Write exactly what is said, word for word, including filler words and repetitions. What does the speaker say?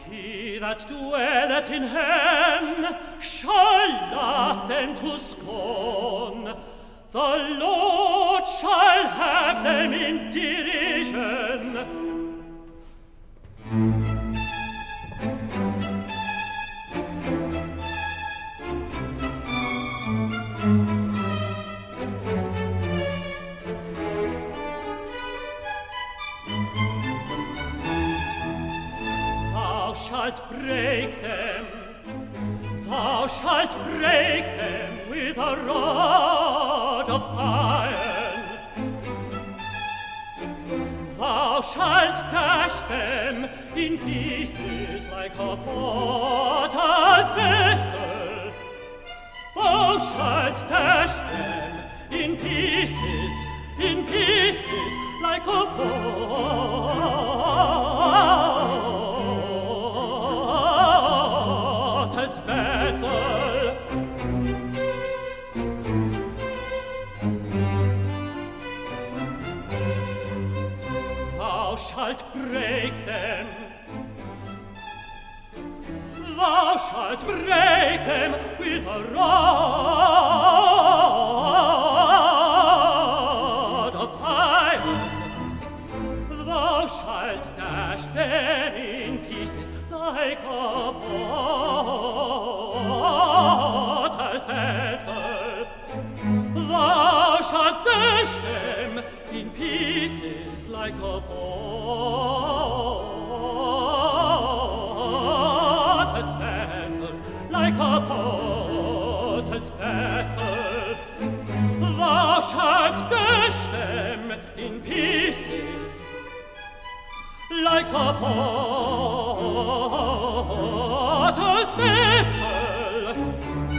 He that dwelleth in heaven shall laugh them to scorn. The Lord shall have them in derision. Thou shalt break them, thou shalt break them with a rod of iron. Thou shalt dash them in pieces like a potter's vessel. Thou shalt dash them in pieces, in pieces like a potter's vessel. Thou shalt break them, thou shalt break them with a rod of iron. Thou shalt dash them in pieces like a potter's vessel. Thou shalt dash them in pieces like a potter's vessel, like a potter's vessel. Thou shalt dash them in pieces like a potter's vessel.